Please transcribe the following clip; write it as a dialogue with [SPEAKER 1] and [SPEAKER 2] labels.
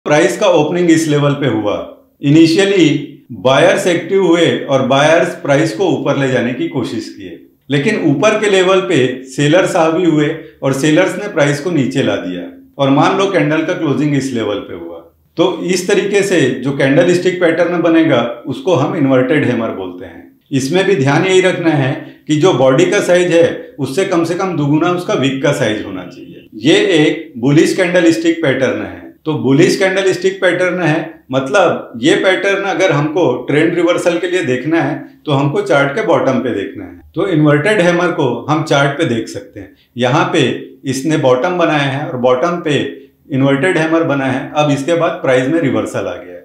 [SPEAKER 1] Price का opening इस level पे हुआ। इनिशियली बायर्स एक्टिव हुए और बायर्स प्राइस को ऊपर ले जाने की कोशिश किए, लेकिन ऊपर के लेवल पे सेलर्स हावी हुए और सेलर्स ने प्राइस को नीचे ला दिया और मान लो कैंडल का क्लोजिंग इस लेवल पे हुआ। तो इस तरीके से जो कैंडल स्टिक पैटर्न बनेगा उसको हम इन्वर्टेड हैमर बोलते हैं। इसमें भी ध्यान यही रखना है कि जो बॉडी का साइज है उससे कम से कम दुगुना उसका विक का साइज होना चाहिए। ये एक बुलिश कैंडल स्टिक पैटर्न है। तो बुलिश कैंडल स्टिक पैटर्न है मतलब ये पैटर्न अगर हमको ट्रेंड रिवर्सल के लिए देखना है तो हमको चार्ट के बॉटम पे देखना है। तो इन्वर्टेड हैमर को हम चार्ट पे देख सकते हैं। यहाँ पे इसने बॉटम बनाया है और बॉटम पे इन्वर्टेड हैमर बना है। अब इसके बाद प्राइस में रिवर्सल आ गया है।